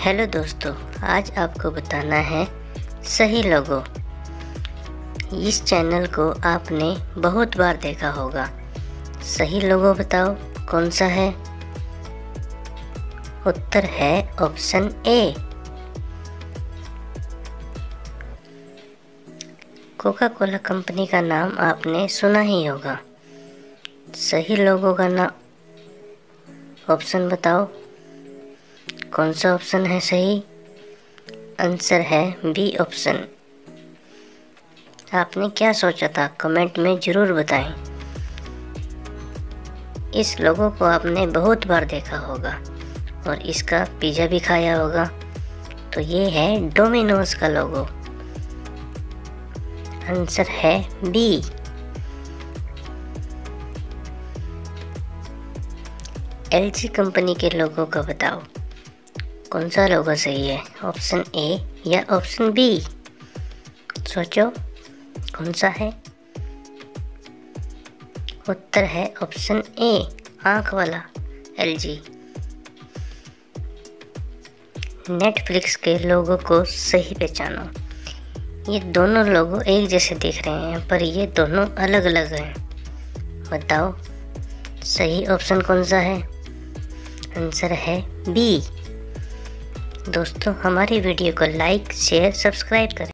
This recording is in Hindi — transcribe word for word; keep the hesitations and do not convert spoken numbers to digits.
हेलो दोस्तों, आज आपको बताना है सही लोगो। इस चैनल को आपने बहुत बार देखा होगा। सही लोगो बताओ कौन सा है? उत्तर है option A. Coca Cola company का नाम आपने सुना ही होगा। सही लोगो का नाम ऑप्शन बताओ, कौन सा ऑप्शन है सही? आंसर है बी ऑप्शन। आपने क्या सोचा था कमेंट में ज़रूर बताएं। इस लोगो को आपने बहुत बार देखा होगा और इसका पिज़्ज़ा भी खाया होगा। तो ये है डोमिनोज का लोगो। आंसर है बी। एलजी कंपनी के लोगो का बताओ, कौन सा लोगो सही है? ऑप्शन ए या ऑप्शन बी? सोचो कौन सा है? उत्तर है ऑप्शन ए, आँख वाला एलजी। नेटफ्लिक्स के लोगो को सही पहचानो। ये दोनों लोगो एक जैसे दिख रहे हैं पर ये दोनों अलग अलग हैं। बताओ सही ऑप्शन कौन सा है? आंसर है बी। दोस्तों, हमारी वीडियो को लाइक शेयर सब्सक्राइब करें।